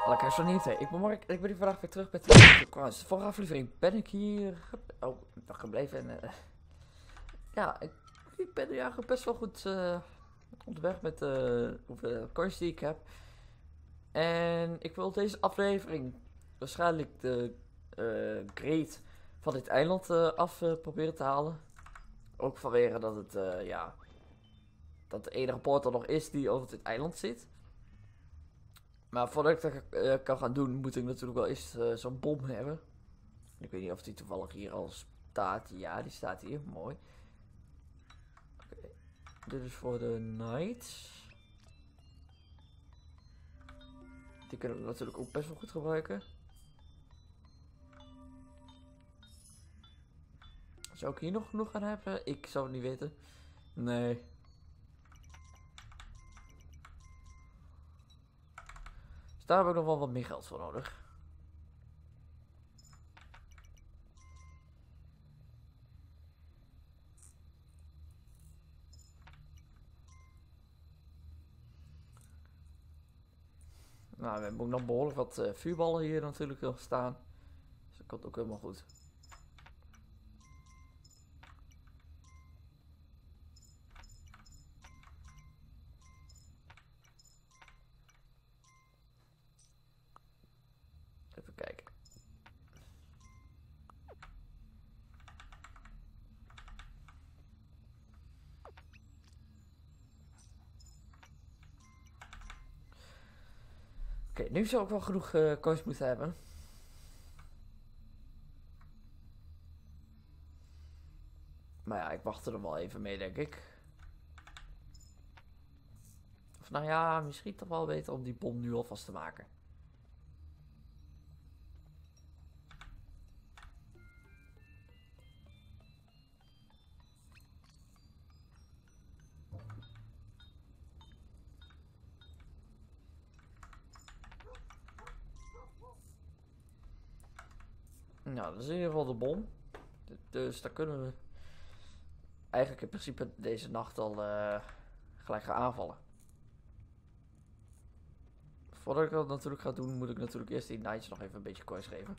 Lekker zo niet, hè. Ik ben hier vandaag weer terug met de vorige aflevering ben ik hier gebleven en ja, ik ben nu eigenlijk best wel goed onderweg met de hoeveel coins die ik heb. En ik wil deze aflevering waarschijnlijk de great van dit eiland af proberen te halen. Ook vanwege dat het, dat de enige portal nog is die over dit eiland zit. Maar voordat ik dat kan gaan doen, moet ik natuurlijk wel eerst zo'n bom hebben. Ik weet niet of die toevallig hier al staat. Ja, die staat hier. Mooi. Oké. Dit is voor de Knights. Die kunnen we natuurlijk ook best wel goed gebruiken. Zou ik hier nog genoeg aan hebben? Ik zou het niet weten. Nee. Dus daar heb ik nog wel wat meer geld voor nodig. Nou, we hebben ook nog behoorlijk wat vuurballen hier natuurlijk nog staan. Dus dat komt ook helemaal goed. Even kijken. Oké, nu zou ik wel genoeg coins moeten hebben. Maar ja, ik wacht er wel even mee, denk ik. Of nou ja, misschien toch wel beter om die bom nu alvast te maken. Nou, dat is in ieder geval de bom. Dus daar kunnen we eigenlijk in principe deze nacht al gelijk gaan aanvallen. Voordat ik dat natuurlijk ga doen, moet ik natuurlijk eerst die Knights nog even een beetje coins geven.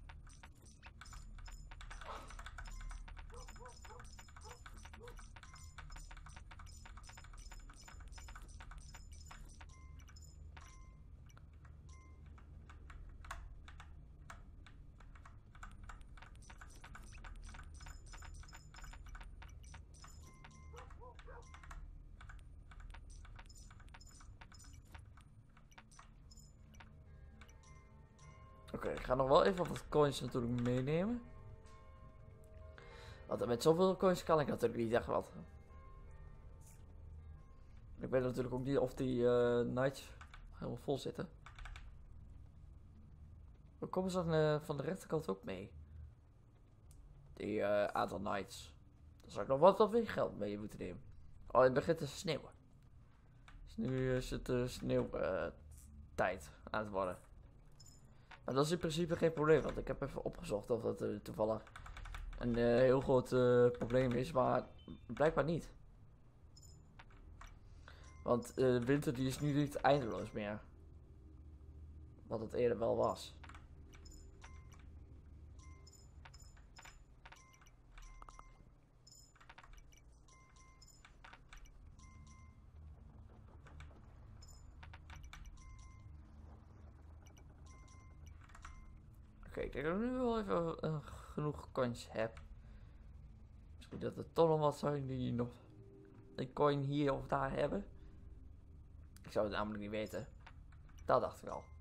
Oké, ik ga nog wel even wat coins natuurlijk meenemen. Want met zoveel coins kan ik natuurlijk niet echt wat. Ik weet natuurlijk ook niet of die Knights helemaal vol zitten. Hoe komen ze dan van de rechterkant ook mee? Die aantal Knights. Daar zou ik nog wat meer geld mee moeten nemen. Oh, het begint te sneeuwen. Dus nu is het sneeuwtijd aan het worden. Maar dat is in principe geen probleem, want ik heb even opgezocht of dat toevallig een heel groot probleem is, maar blijkbaar niet. Want de winter die is nu niet eindeloos meer. Wat het eerder wel was. Oké, ik denk dat ik nu wel even genoeg coins heb. Misschien dat er toch nog wat zijn die nog een coin hier of daar hebben. Ik zou het namelijk niet weten. Dat dacht ik al.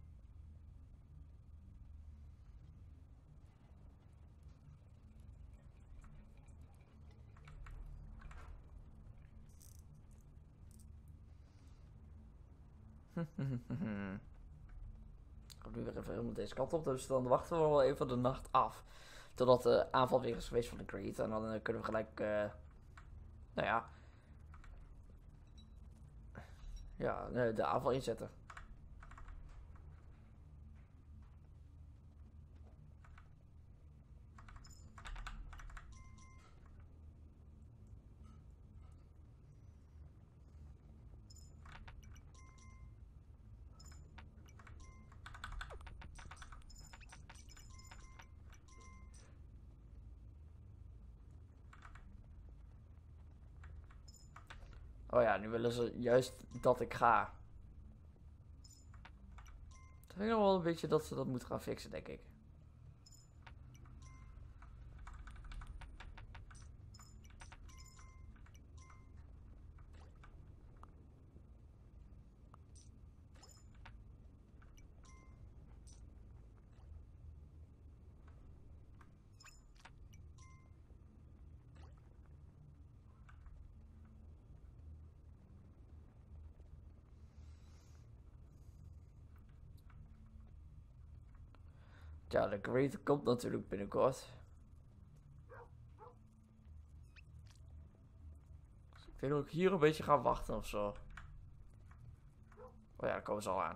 Ik ga nu weer even helemaal deze kant op, dus dan wachten we wel even de nacht af. Totdat de aanval weer is geweest van de Great. En dan kunnen we gelijk, nou ja. Ja, de aanval inzetten. Oh ja, nu willen ze juist dat ik ga. Ik denk nog wel een beetje dat ze dat moeten gaan fixen, denk ik. Ja, de Great komt natuurlijk binnenkort. Dus ik denk dat ik hier een beetje ga wachten of zo. Oh ja, daar komen ze al aan.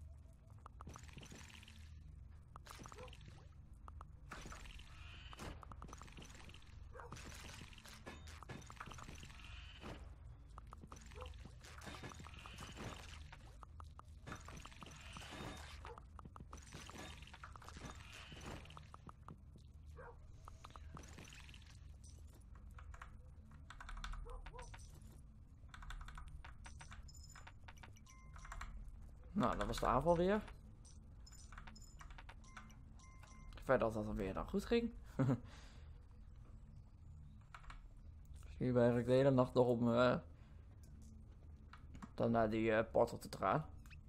Nou, dat was de aanval weer. Verder dat het weer dan goed ging. Misschien ben eigenlijk de hele nacht nog om dan naar die portal te gaan.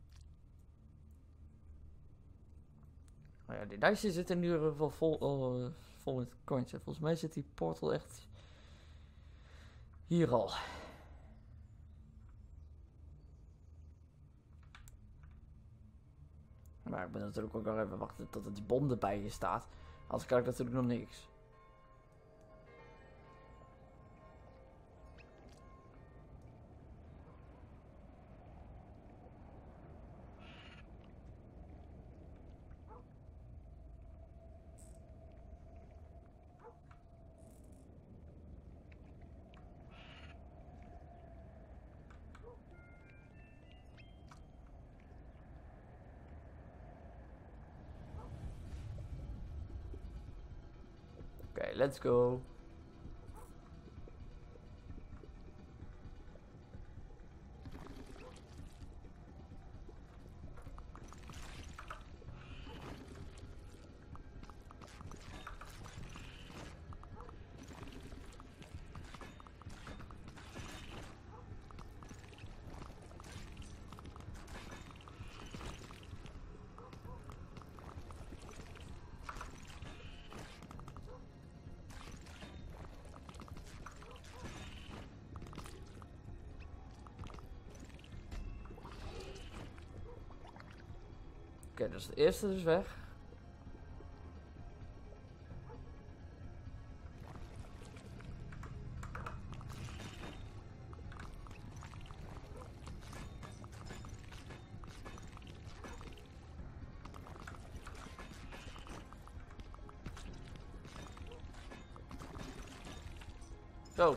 Nou ja, die lijstje zit in ieder geval vol met coins. Volgens mij zit die portal echt hier al. Maar ik ben natuurlijk ook nog even wachten tot die bom erbij je staat. Anders krijg ik natuurlijk nog niks. Oké, let's go. Oké, dus de eerste is weg. Zo.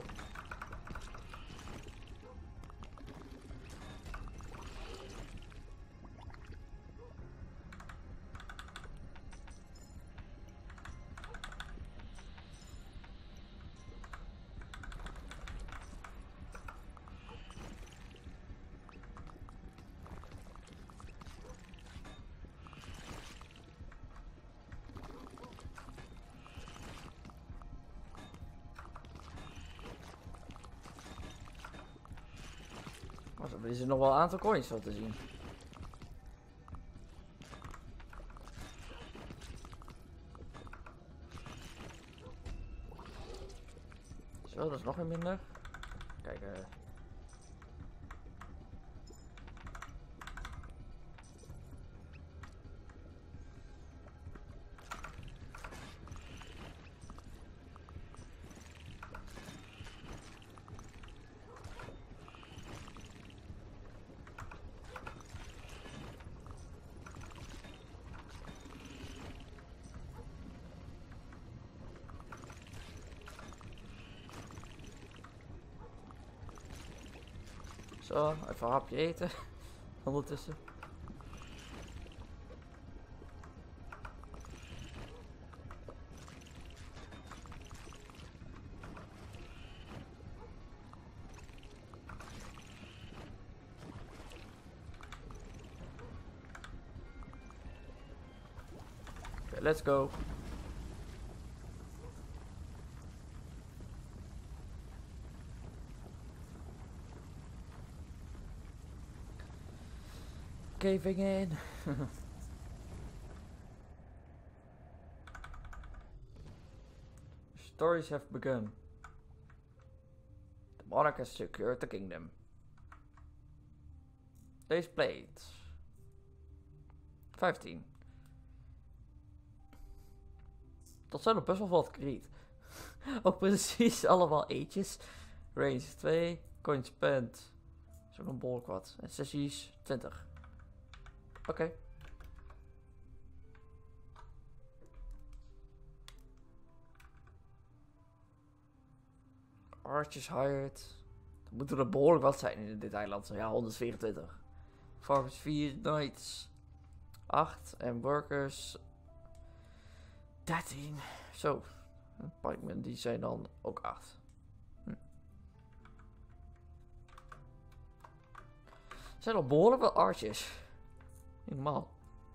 Er is er nog wel een aantal coins zo te zien. Zo, dat is nog een minder. Kijk, zo, even een hapje eten. Ondertussen. let's go. Caving in. Stories have begun. The monarch has secured the kingdom. Deze plate. 15. Dat zijn er best wel wat kreet. Ook precies allemaal eetjes. Range 2. Coin spent. Is ook een behoorlijk wat. En sessies 20. Oké. Archers hired. Dat moeten er behoorlijk wat zijn in dit eiland. Ja, 124. Farmers 4, knights 8 en workers 13. Zo. Pikemen die zijn dan ook 8. Er zijn al behoorlijk wat archers. Niet normaal.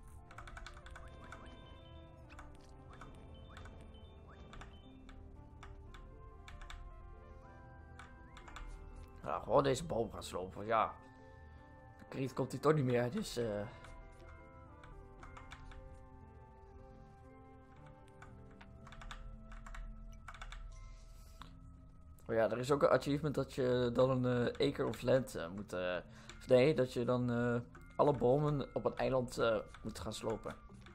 Nou, gewoon deze boom gaan slopen. Ja. De kriet komt hier toch niet meer. Dus oh ja, er is ook een achievement dat je dan een acre of land moet... nee, dat je dan alle bomen op een eiland moet gaan slopen.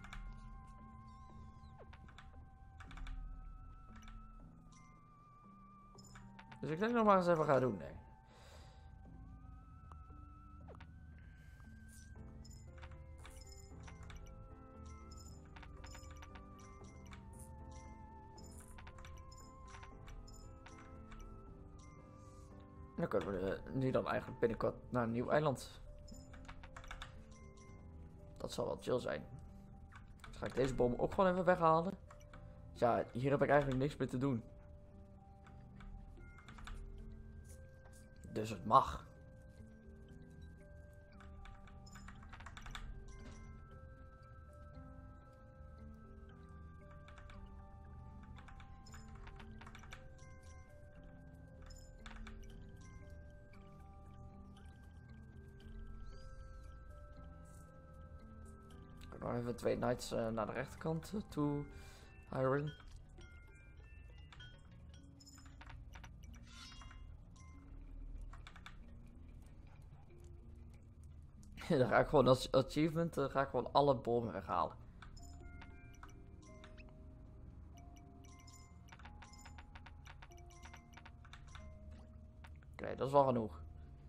Dus ik denk nog maar eens even gaan doen, nee. Dan kunnen we nu dan eigenlijk binnenkort naar een nieuw eiland. Dat zal wel chill zijn. Dus ga ik deze boom ook gewoon even weghalen. Ja, hier heb ik eigenlijk niks meer te doen. Dus het mag. Dan hebben we 2 knights naar de rechterkant toe hiren. Dan ga ik gewoon als achievement ga ik gewoon alle bomen weghalen. Oké, dat is wel genoeg.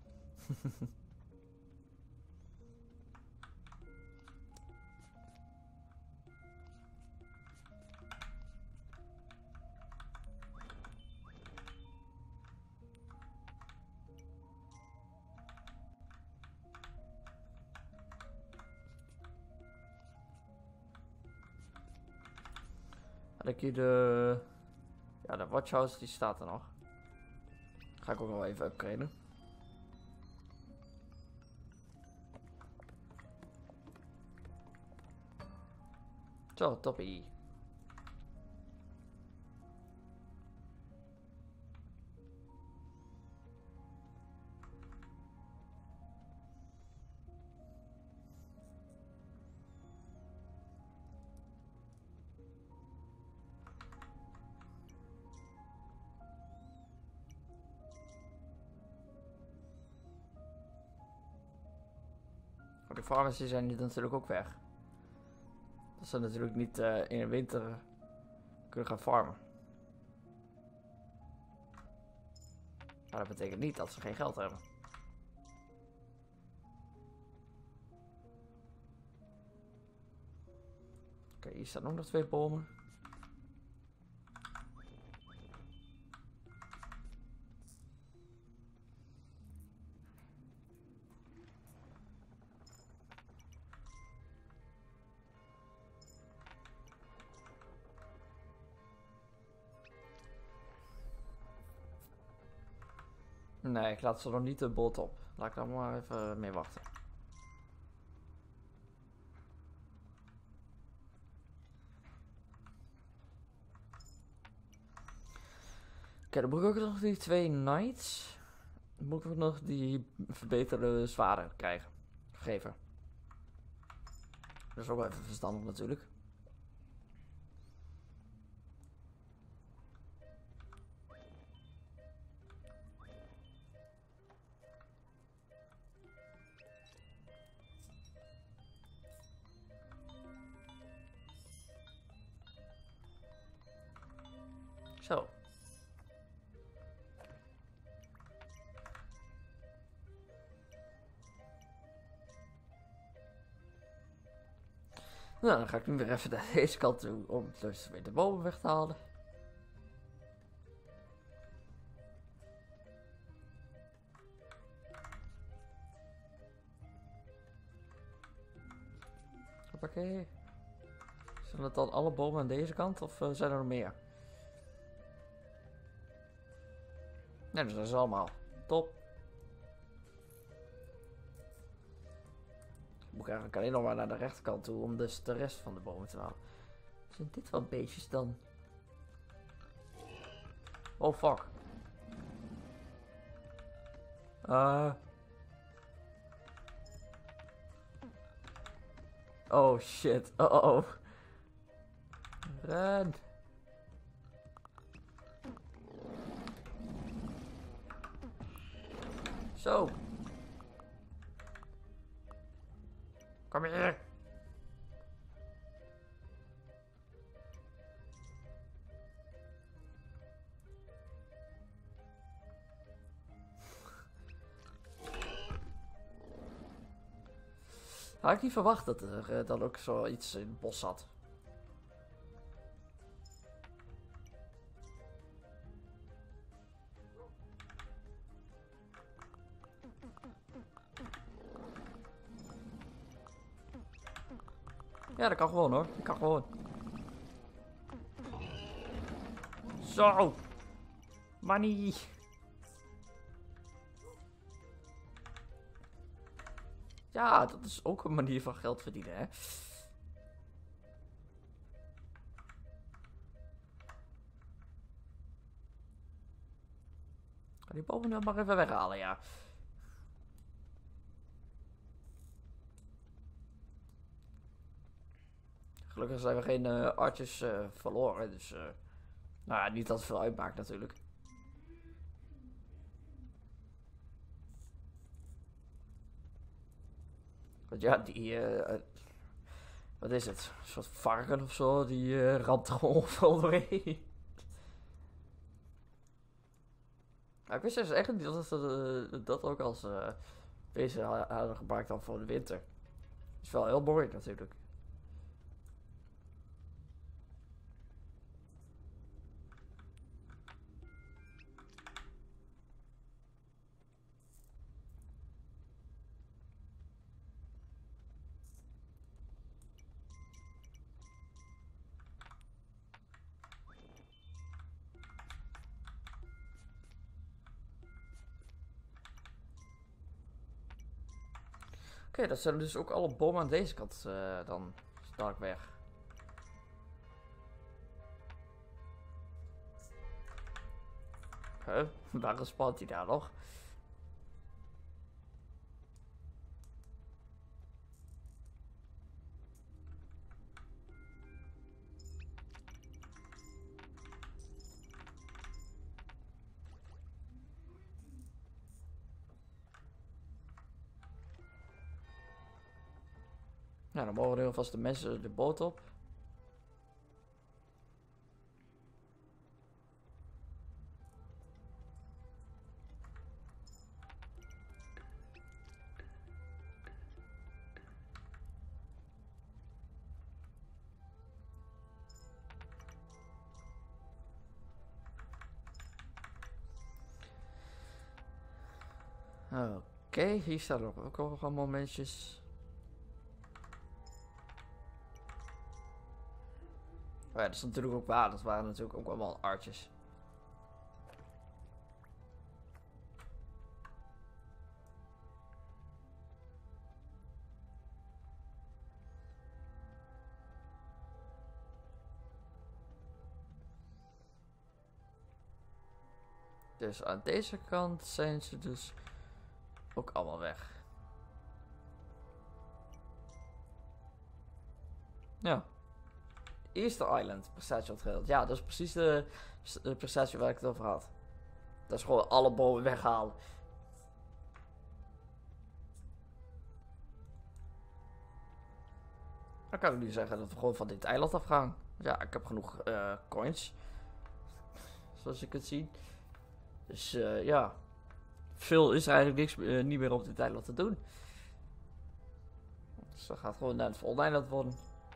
Had ik hier de... Ja, de watchhouse die staat er nog. Ga ik ook nog even upgraden. Zo, toppie. De farmers zijn nu natuurlijk ook weg. Dat ze natuurlijk niet in de winter kunnen gaan farmen. Maar dat betekent niet dat ze geen geld hebben. Oké, hier staan ook nog 2 bomen. Nee, ik laat ze nog niet de bot op. Laat ik daar maar even mee wachten. Oké, dan moet ik ook nog die 2 knights. Dan moet ik ook nog die verbeterde zwaarden krijgen. Geven. Dat is ook wel even verstandig natuurlijk. Zo. Nou, dan ga ik nu weer even naar deze kant toe om dus weer de bomen weg te halen. Hoppakee. Zijn dat dan alle bomen aan deze kant of zijn er nog meer? Nee, dat zijn ze allemaal. Top. Moet ik eigenlijk alleen nog maar naar de rechterkant toe om dus de rest van de bomen te halen. Zijn dit wel beestjes dan? Oh fuck. Oh shit. Oh. Ren. Zo. Kom hier. Had ik niet verwacht dat er dan ook zoiets in het bos zat. Ja, dat kan gewoon hoor. Dat kan gewoon. Zo. Money. Ja, dat is ook een manier van geld verdienen, hè. Ga die boven dan maar even weghalen, ja. Gelukkig zijn we geen artjes verloren, dus... nou ja, niet dat het veel uitmaakt natuurlijk. Want ja, die... wat is het? Een soort varken of zo, die ramt gewoon overal doorheen. Nou, ik wist dus echt niet dat ze dat ook als wezen hadden gebruikt dan voor de winter. Is wel heel mooi natuurlijk. Oké, dat zijn dus ook alle bomen aan deze kant dan strak weg. Huh? Waarom spant hij daar nog? Nou, dan mogen nu alvast de mensen de boot op. Oké, hier staan ook nog allemaal mensjes. Oh ja, dat is natuurlijk ook waar. Dat waren natuurlijk ook allemaal artjes. Dus aan deze kant zijn ze dus ook allemaal weg. Ja. Easter Island, prestatie ontgeld. Ja, dat is precies de prestatie waar ik het over had. Dat is gewoon alle bomen weghalen. Dan kan ik nu zeggen dat we gewoon van dit eiland afgaan. Ja, ik heb genoeg coins. Zoals je kunt zien. Dus ja. Veel is er eigenlijk niks niet meer op dit eiland te doen. Dus dat gaat gewoon naar het volgende eiland worden.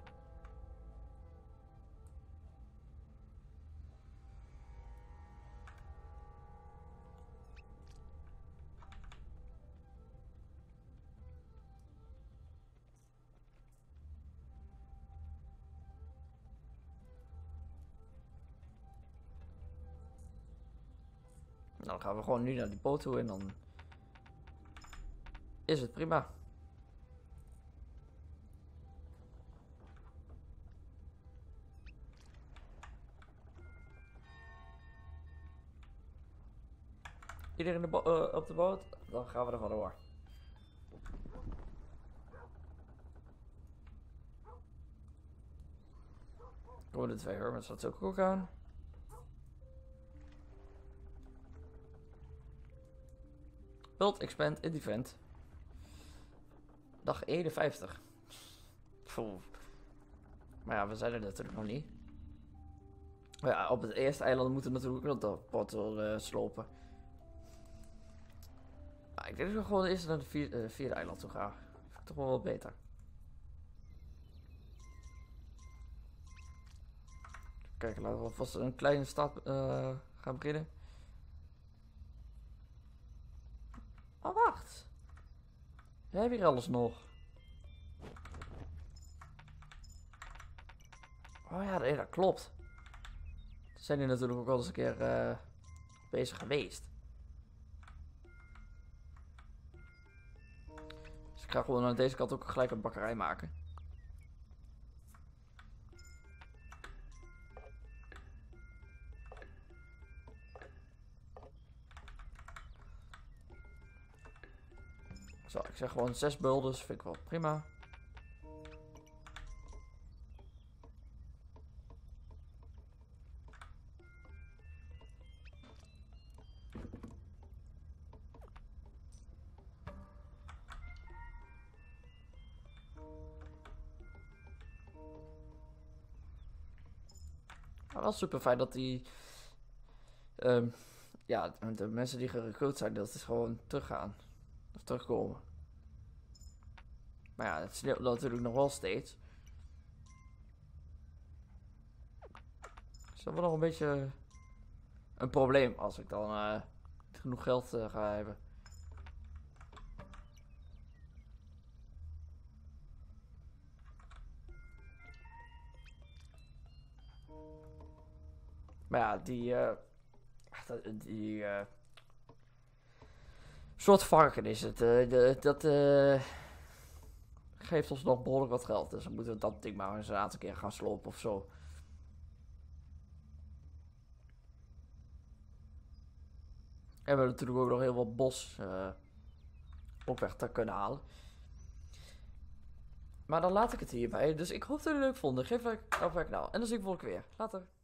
Nou, dan gaan we gewoon nu naar die boot toe en dan is het prima. Iedereen op de boot? Dan gaan we er gewoon door. Komen de 2 hermits dat ook aan. Build, expand in defend. Dag 51. Poeh. Maar ja, we zijn er natuurlijk nog niet. Maar ja, op het eerste eiland moeten we natuurlijk nog de portal slopen. Maar ik denk dat we gewoon eerst naar de vierde eiland toe gaan. Vind ik toch wel wat beter. Kijk, laten we alvast een kleine stad gaan beginnen. Oh, wacht. We hebben hier alles nog. Oh ja, dat klopt. We zijn hier natuurlijk ook al eens een keer bezig geweest. Dus ik ga gewoon aan deze kant ook gelijk een bakkerij maken. Zo, ik zeg gewoon 6 builders, vind ik wel prima. Maar wel super fijn dat die ja, de mensen die gerecruit zijn, dat is gewoon teruggaan. Of terugkomen. Maar ja, het sneeuwt natuurlijk nog wel steeds. Dus dat wordt nog een beetje een probleem als ik dan niet genoeg geld ga hebben. Maar ja, die soort varken is het. Dat geeft ons nog behoorlijk wat geld. Dus dan moeten we dat ding maar eens een aantal keer gaan slopen of zo. En we hebben natuurlijk ook nog heel wat bos op weg te kunnen halen. Maar dan laat ik het hierbij. Dus ik hoop dat jullie het leuk vonden. Geef een like, afwerk nou. En dan zie ik volgende keer weer. Later.